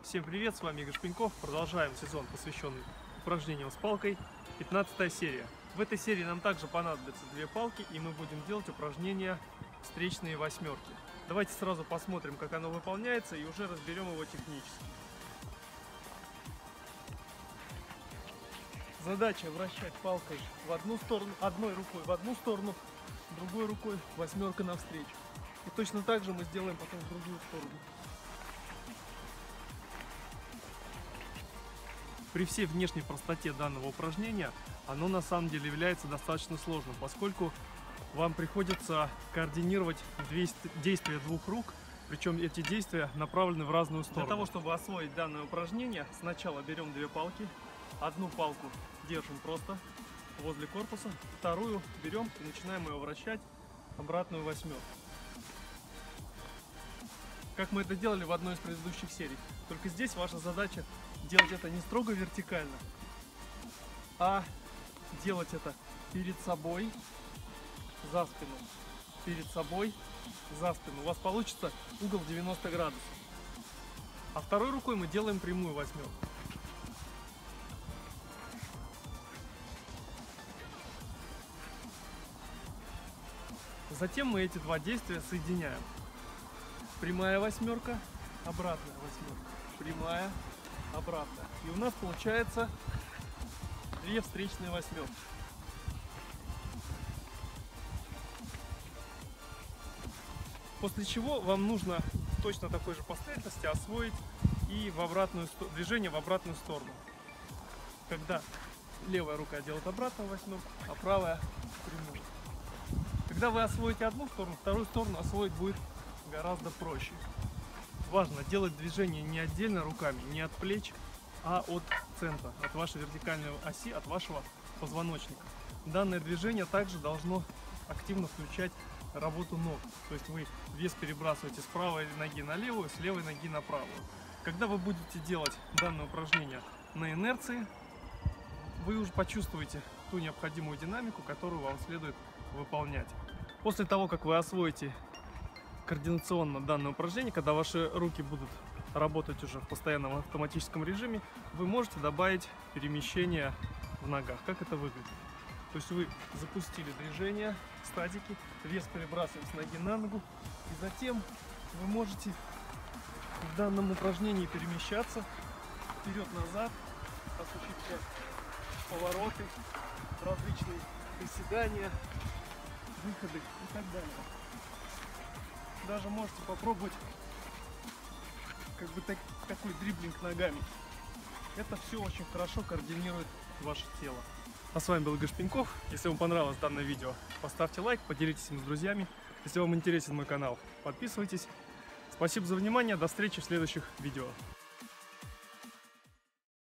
Всем привет, с вами Игорь Шпеньков. Продолжаем сезон, посвященный упражнениям с палкой. 15 серия. В этой серии нам также понадобятся две палки, и мы будем делать упражнения встречные восьмерки. Давайте сразу посмотрим, как оно выполняется, и уже разберем его технически. Задача вращать палкой в одну сторону, одной рукой в одну сторону, другой рукой восьмерка навстречу. И точно так же мы сделаем потом в другую сторону. При всей внешней простоте данного упражнения оно на самом деле является достаточно сложным, поскольку вам приходится координировать действия двух рук, причем эти действия направлены в разную сторону. Для того, чтобы освоить данное упражнение, сначала берем две палки, одну палку держим просто возле корпуса, вторую берем и начинаем ее вращать обратную восьмерку. Как мы это делали в одной из предыдущих серий. Только здесь ваша задача делать это не строго вертикально, а делать это перед собой, за спину, перед собой, за спину. У вас получится угол 90 градусов. А второй рукой мы делаем прямую восьмерку. Затем мы эти два действия соединяем. Прямая восьмерка, обратная восьмерка, прямая, обратная. И у нас получается две встречные восьмерки. После чего вам нужно в точно такой же последовательности освоить и движение в обратную сторону. Когда левая рука делает обратную восьмерку, а правая прямую. Когда вы освоите одну сторону, вторую сторону освоить будет гораздо проще. Важно делать движение не отдельно руками, не от плеч, а от центра, от вашей вертикальной оси, от вашего позвоночника. Данное движение также должно активно включать работу ног. То есть вы вес перебрасываете с правой ноги на левую, с левой ноги на правую. Когда вы будете делать данное упражнение на инерции, вы уже почувствуете ту необходимую динамику, которую вам следует выполнять. После того, как вы освоите координационно данное упражнение, когда ваши руки будут работать уже в постоянном автоматическом режиме, вы можете добавить перемещение в ногах. Как это выглядит? То есть вы запустили движение, статики, вес перебрасываем с ноги на ногу, и затем вы можете в данном упражнении перемещаться вперед-назад, осуществлять повороты, различные приседания, выходы и так далее. Даже можете попробовать такой дриблинг ногами. Это все очень хорошо координирует ваше тело. А с вами был Игорь Шпеньков. Если вам понравилось данное видео, поставьте лайк, поделитесь им с друзьями. Если вам интересен мой канал, подписывайтесь. Спасибо за внимание, до встречи в следующих видео.